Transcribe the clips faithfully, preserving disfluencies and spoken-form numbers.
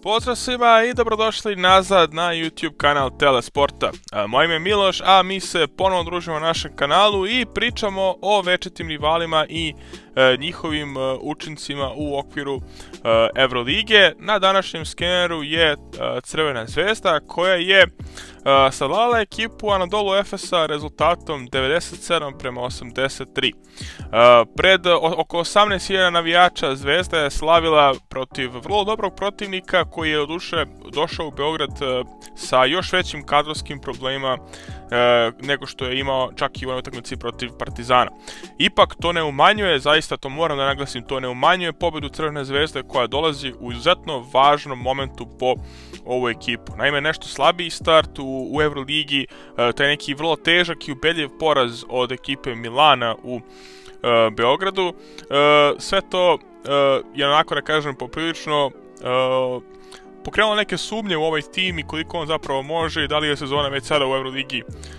Pozdrav svima i dobrodošli nazad na YouTube kanal Telesporta. Moje ime je Miloš, a mi se ponovno družimo na našem kanalu i pričamo o večitim rivalima i e, njihovim e, učincima u okviru e, Evrolige. Na današnjem skeneru je e, Crvena zvezda koja je e, savladala ekipu Anadolu Efesa rezultatom devedeset sedam prema osamdeset tri. E, pred o, oko osamnaest hiljada navijača Zvezda je slavila protiv vrlo dobrog protivnika koji je oduše došao u Beograd e, sa još većim kadrovskim problemima e, nego što je imao čak i u onoj utakmici protiv Partizana. Ipak to ne umanjuje, zaista to moram da naglasim, to ne umanjuje pobedu Crvene zvezde koja dolazi u izuzetno važnom momentu po ovu ekipu. Naime, nešto slabiji start u, u Evroligi, e, taj neki vrlo težak i ubedljiv poraz od ekipe Milana u e, Beogradu. E, sve to e, je onako da kažem poprilično e, pokrenulo neke sumnje u ovaj tim i koliko on zapravo može i da li je sezona već sada u Euroligi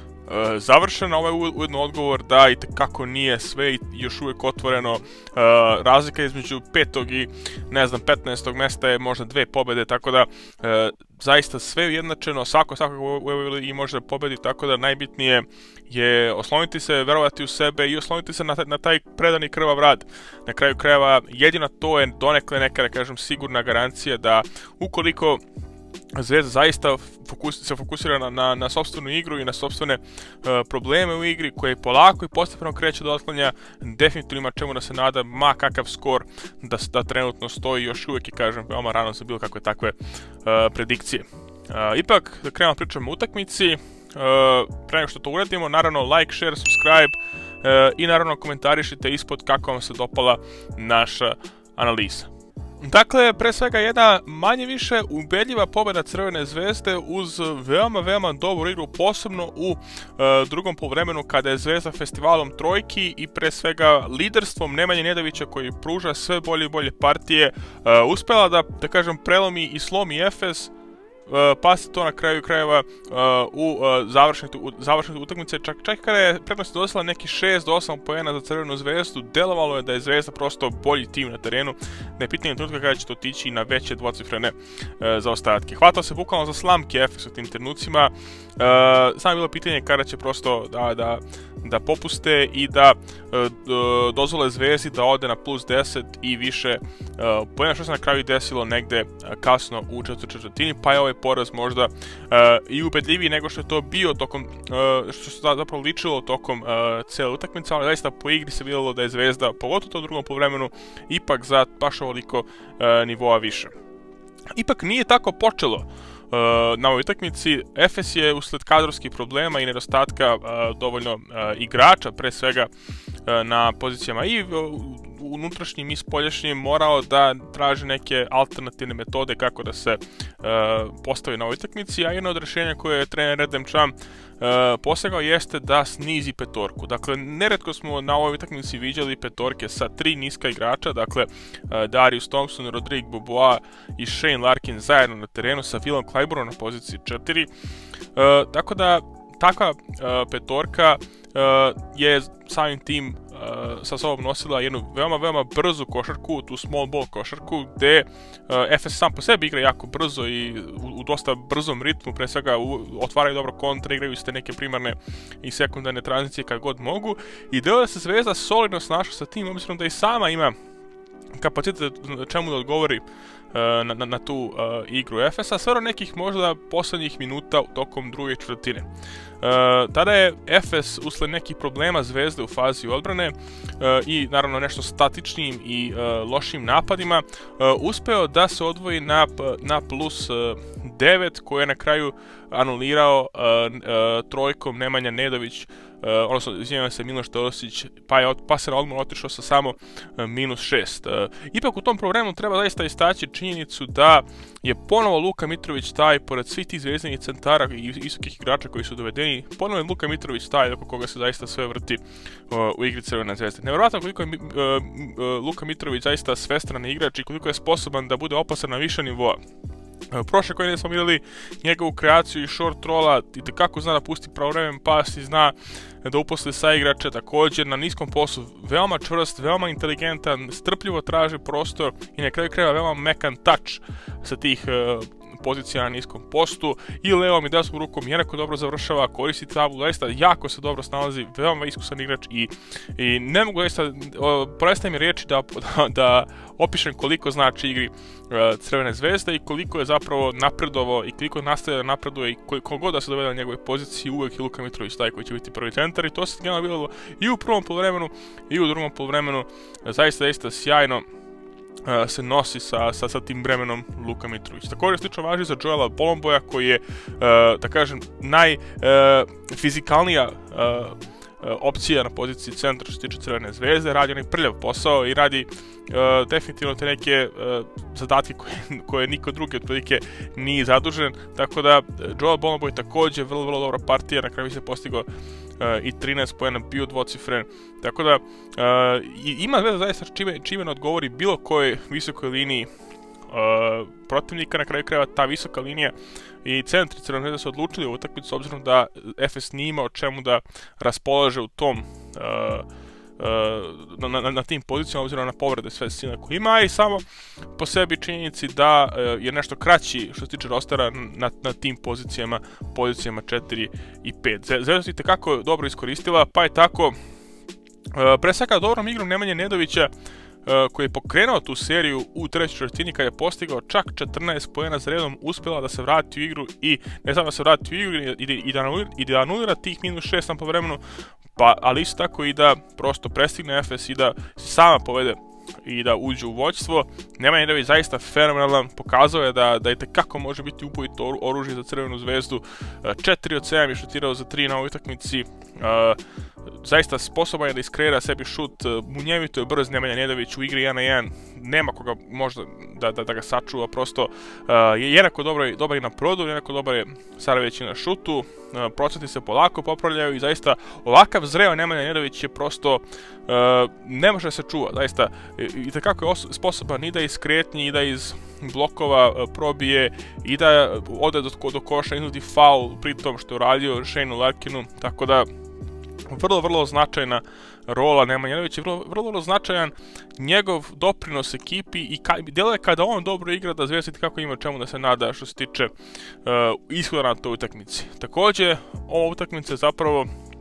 e, završena. Ovo je ujedno odgovor da i tekako nije sve i još uvijek otvoreno. E, razlika između petog i ne znam petnaestog mesta je možda dve pobede, tako da e, zaista sve ujednačeno, svako svakog u Euroligi može da pobedi, tako da najbitnije je osloniti se, verovati u sebe i osloniti se na taj, na taj predani krvav rad. Na kraju krajeva jedino to je donekle neka, da kažem, sigurna garancija da ukoliko Zvezda zaista fokus, se fokusira na, na, na sopstvenu igru i na sopstvene uh, probleme u igri koje polako i postepeno kreće do otklanja, definitivno ima čemu da se nada, ma kakav skor da, da trenutno stoji, još uvijek i kažem veoma rano za bilo kakve takve uh, predikcije. Uh, ipak, da krenemo pričamo o utakmici. Uh, pre nego što to uradimo, naravno like, share, subscribe uh, i naravno komentarišite ispod kako vam se dopala naša analiza. Dakle, pre svega jedna manje više ubedljiva pobjeda Crvene zvezde uz veoma, veoma dobru igru, posebno u uh, drugom poluvremenu kada je Zvezda festivalom trojki i pre svega liderstvom Nemanje Nedovića koji pruža sve bolje i bolje partije uh, uspela da, da kažem, prelomi i slomi Efes. Uh, pa se to na kraju krajeva uh, u uh, završnoj utakmice, čak, čak kada je prednost dosela neki šest do osam poena za Crvenu zvezdu, delovalo je da je Zvezda prosto bolji tim na terenu, ne pitanje trenutka kada će to otići na veće dvocifrene uh, zaostatke. Hvatao se bukvalno za slamke Efes u tim trenucima, uh, samo je bilo pitanje kada će prosto da, da, da popuste i da uh, dozvole Zvezdi da ode na plus deset i više uh, poena, što se na kraju desilo negde kasno u četvrtoj četvrtini, pa je ovaj poraz možda uh, i ubedljiviji nego što je to bio tokom, uh, što se zapravo ličilo tokom uh, cijele utakmice, ali zaista po igri se vidjelo da je Zvezda, pogotovo u drugom poluvremenu, ipak za baš ovoliko uh, nivoa više. Ipak nije tako počelo uh, na ovoj utakmici. Efes je usled kadrovskih problema i nedostatka uh, dovoljno uh, igrača, pre svega uh, na pozicijama i uh, unutrašnjim i spoljašnjim, morao da traži neke alternativne metode kako da se uh, postavi na ovoj utakmici, a jedno od rješenja koje je trener Redem Čam uh, posegao jeste da snizi petorku. Dakle, neretko smo na ovoj utakmici viđali petorke sa tri niska igrača, dakle uh, Darius Thompson, Rodrigue Bobois i Shane Larkin zajedno na terenu sa Willom Clybourom na poziciji četiri. Uh, tako da takva uh, petorka uh, je samim tim uh, sa sobom nosila jednu veoma, veoma brzu košarku, tu small ball košarku, gde uh, Efes sam po sebi igra jako brzo i u, u dosta brzom ritmu, pre svega u, otvaraju dobro kontra, igraju ste neke primarne i sekundarne tranzicije kad god mogu, i deo da se Zvezda solidno snašla sa tim, obzirom da i sama ima kapacitet čemu da odgovori na, na, na tu uh, igru Efesa, sve do nekih možda poslednjih minuta tokom druge četvrtine. Uh, tada je Efes usled nekih problema Zvezde u fazi odbrane uh, i naravno nešto statičnim i uh, lošim napadima uh, uspeo da se odvoji na, na plus uh, devet, koje je na kraju anulirao uh, uh, trojkom Nemanja Nedović, Uh, odnosno, izvinjavam se, Miloš Teodosić, pa je pa se na odmor otišao sa samo uh, minus šest. Uh, ipak u tom problemu treba zaista istaći činjenicu da je ponovo Luka Mitrović taj, pored svih tih zvezdanih centara i visokih igrača koji su dovedeni, ponovo je Luka Mitrović taj oko koga se zaista sve vrti uh, u igri Crvene zvezde. Nevjerojatno koliko je uh, uh, Luka Mitrović zaista svestrani igrač i koliko je sposoban da bude opasan na više nivoa. Prošle godine smo vidjeli njegovu kreaciju i short rolla, i tekako zna da pusti pravovremen pas i zna da uposli sa igrače, također na niskom postu, veoma čvrst, veoma inteligentan, strpljivo traži prostor i na kraju krajeva veoma mekan touch sa tih uh, pozicija na niskom postu, i levom i desnom rukom jednako dobro završava, koristi tablu, zaista jako se dobro snalazi, veoma iskusan igrač i, i ne mogu zaista, prestaje mi riječi da, da, da opišem koliko znači igri uh, Crvene zvezde i koliko je zapravo napredovao i koliko nastavlja da napreduje i koliko god da se dovede na njegove pozicije, uvek je Luka Mitrović taj koji će biti prvi centar, i to se generalno vidjelo i u prvom poluvremenu i u drugom poluvremenu, zaista, zaista sjajno Uh, se nosi sa, sa, sa tim bremenom Luka Mitrović. Također slično važi za Joela Bolomboja, koji je, uh, da kažem, najfizikalnija uh, uh, opcija na poziciji centra što se tiče Crvene zvezde, radi onaj prljav posao i radi uh, definitivno te neke uh, zadatke koje, koje niko drugi otprilike nije zadužen, tako da Joel Bolomboj također vrlo, vrlo dobra partija, na kraju se postigao Uh, i trinaest poena, bio dvocifren, tako da uh, ima Zvezda zaista čime, čime ne odgovori bilo kojoj visokoj liniji uh, protivnika, na kraju krajeva ta visoka linija i centri Crvene zvezde su odlučili u utakmicu s obzirom da F S nije imao čemu da raspolaže u tom uh, Na, na, na tim pozicijama, obzirom na povrede sve sile koje ima, i samo po sebi činjenici da uh, je nešto kraći što se tiče rostera na, na tim pozicijama, pozicijama četiri i pet. Zvezda se itekako dobro iskoristila, pa je tako uh, pre svega dobrom igrom Nemanje Nedovića, Uh, koji je pokrenuo tu seriju u trećoj četvrtini kada je postigao čak četrnaest poena za redom, uspjela da se vrati u igru i ne samo da se vrati u igru i, i, i, da, anulira, i da anulira tih minus šest na povremenu, pa ali isto tako i da prosto prestigne F S i da sama povede i da uđe u vođstvo. Nemanja Nedović zaista fenomenalan, pokazao je da, da je tekako može biti ubojito oružje za Crvenu zvezdu, četiri od sedam je šutirao za tri na ovoj utakmici, uh, zaista sposoban je da iskreira sebi šut, munjevito je brz Nemanja Nedović u igri jedan na jedan, nema koga možda da, da, da ga sačuva, prosto uh, je jednako dobar, dobar i na produ, jednako dobar je sada već i na šutu, uh, procenti se polako popravljaju i zaista ovakav zreo Nemanja Nedović je prosto, uh, ne može da se čuva, zaista i takako je sposoban i da iz kretnji i da iz blokova uh, probije i da ode do, do koša, iznudi faul pri tom što je uradio Shaneu Larkinu, tako da vrlo, vrlo značajna rola Nemanja Nedovića, vrlo, vrlo, vrlo značajan njegov doprinos ekipi i ka, djeluje kada on dobro igra da Zvezda kako ima čemu da se nada što se tiče uh, ishoda na toj utakmici. Također, ova utakmica je zapravo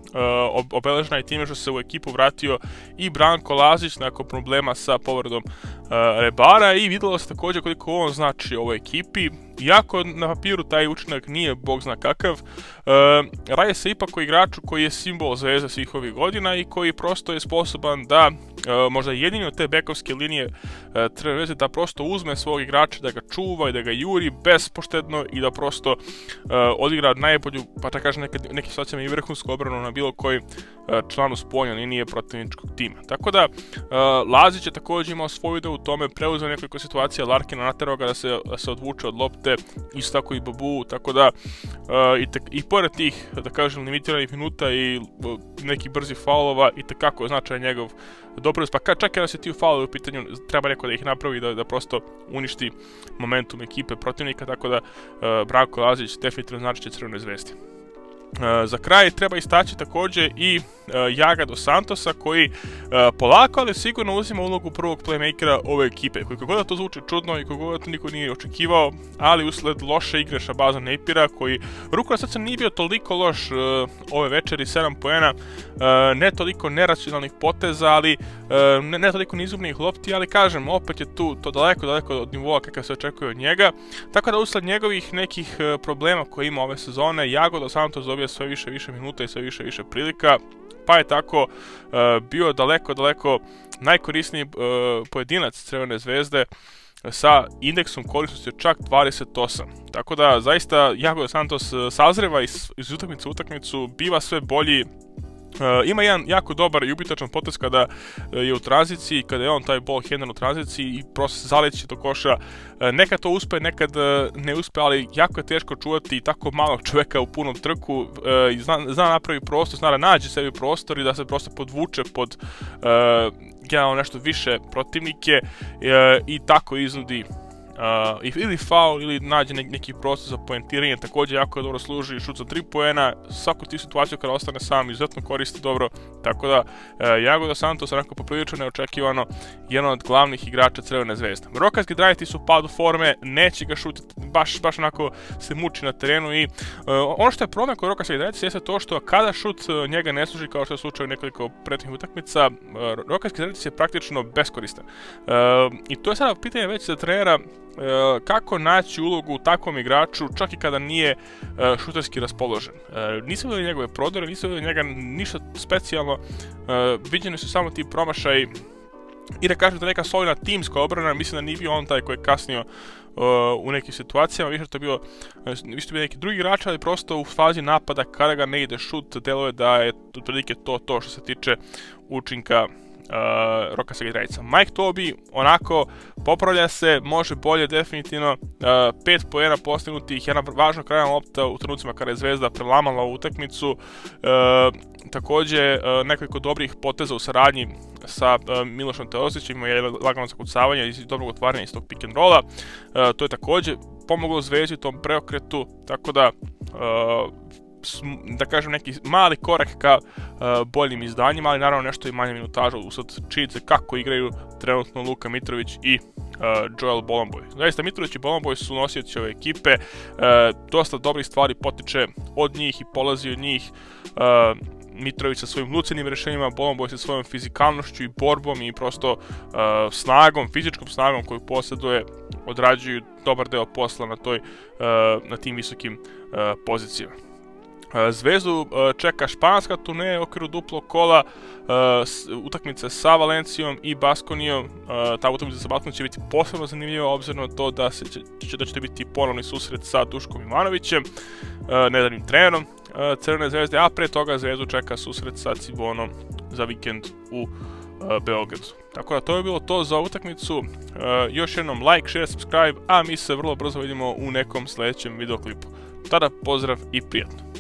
uh, obeležena i time što se u ekipu vratio i Branko Lazić nakon problema sa povredom uh, Rebara, i vidjelo se također koliko on znači ovoj ekipi. Iako na papiru taj učinak nije bog zna kakav, uh, radi se ipak o igraču koji je simbol Zvezde svih ovih godina i koji prosto je sposoban da uh, možda jedini od te bekovske linije uh, Crvene zvezde da prosto uzme svog igrača, da ga čuva i da ga juri bespoštedno i da prosto uh, odigra najbolju, pa da kažem nekad, neki socijalni i vrhunsku obranu na bilo koji uh, članu spoljne linije protivničkog tima. Tako da uh, Lazić je također imao svoju ideju u tome, preuzeo nekoliko situacija Larkina, naterao ga da se, da se odvuče od lopte, isto tako i Babu, tako da uh, i, te, i pored tih, da kažem, limitiranih minuta i uh, nekih brzih faulova, i tekako značajan njegov doprinos, pa kad čak i da se ti faulovi u pitanju, treba neko da ih napravi, da, da prosto uništi momentum ekipe protivnika, tako da uh, Branko Lazić definitivno znači će Crvenoj zvezdi. Uh, za kraj treba istaći također i uh, Yaga dos Santosa, koji uh, polako ali sigurno uzima ulogu prvog playmakera ove ekipe. Koliko god da to zvuči čudno i koliko god da to niko nije očekivao, ali usled loše igre Šabaza Napira, koji ruku na srce nije bio toliko loš uh, ove večeri, sedam poena, uh, ne toliko neracionalnih poteza, ali uh, ne, ne toliko nizubnih lopti, ali kažem, opet je tu to daleko, daleko od nivoa kakav se očekuje od njega, tako da usled njegovih nekih uh, problema koje ima ove sezone, Yago dos Santos dobija sve više više minuta i sve više više prilika, pa je tako uh, bio daleko, daleko najkorisniji uh, pojedinac Crvene zvezde sa indeksom korisnosti od čak dvadeset osam. Tako da zaista Yago dos Santos uh, sazreva iz, iz utakmice u utakmicu, biva sve bolji. Uh, ima jedan jako dobar i ubitačan potez kada uh, je u tranziciji, kada je on taj ball handler u tranziciji i prosto zaleće do koša. Uh, nekad to uspe, nekad uh, ne uspe, ali jako je teško čuvati tako malog čoveka u punom trku, uh, i zna, zna napravi prostor, zna da nađe sebi prostor i da se prosto podvuče pod uh, generalno nešto više protivnike uh, i tako iznudi uh, ili faul ili nađe neki, neki prostor za poentiranje, također jako dobro služi šut za tri poena, svaku ti situaciju kada ostane sam izuzetno koristi dobro, tako da uh, Iago dos Santos onako poprilično neočekivano jedan od glavnih igrača Crvene zvezde. Rokasski Drageti su u padu forme, neće ga šutiti, baš, baš onako se muči na terenu i uh, ono što je problem kod Rokasskih Drageti jeste to što kada šut uh, njega ne služi, kao što je slučaj u nekoliko prethodnih utakmica, uh, Rokasski Drageti je praktično beskoristan. Uh, I to je sada pitanje već za trenera Uh, kako naći ulogu u takvom igraču čak i kada nije uh, šuterski raspoložen. Uh, nisam vidio njegove prodore, nisam vidio njega ništa specijalno, uh, viđeni su samo ti promašaj i da kažem da neka solidna timska obrana, mislim da nije bio on taj koji je kasnio uh, u nekim situacijama, više to je bio, više to bio neki drugi igrač, ali prosto u fazi napada kada ga ne ide šut, deluje da je otprilike to to što se tiče učinka Uh, Rokasskih Dragica. Mike Tobey onako popravlja se, može bolje definitivno, uh, pet poena postignutih, jedna važna krajna lopta u trenucima kada je Zvezda prelamala ovu utakmicu, uh, također uh, nekoliko dobrih poteza u saradnji sa uh, Milošom Teodosićem, ima je lagano zakucavanje iz dobrog otvaranja iz tog pick and rolla, uh, to je također pomoglo Zvezdi u tom preokretu, tako da uh, da kažem neki mali korak ka uh, boljim izdanjima, ali naravno nešto i manje minutaža usad činjenice kako igraju trenutno Luka Mitrović i uh, Joel Bolomboy. Zaista Mitrović i Bolomboy su nosioci ove ekipe, uh, dosta dobrih stvari potiče od njih i polazi od njih. Uh, Mitrović sa svojim lucidnim rješenjima, Bolomboy sa svojom fizikalnošću i borbom i prosto uh, snagom, fizičkom snagom koju posjeduje, odrađuju dobar deo posla na, toj, uh, na tim visokim uh, pozicijama. Zvezdu čeka španska turneja u okviru duplog kola, utakmice sa Valencijom i Baskonijom. Ta utakmica sa Baskonijom će biti posebno zanimljiva, obzirom na to da, se će, da će biti ponovni susret sa Duškom Ivanovićem, nedavnim trenerom Crvene zvezde, a pre toga Zvezdu čeka susret sa Cibonom za vikend u Beogradu. Tako da to je bilo to za utakmicu. Još jednom like, share, subscribe, a mi se vrlo brzo vidimo u nekom sljedećem videoklipu. Tada pozdrav i prijatno!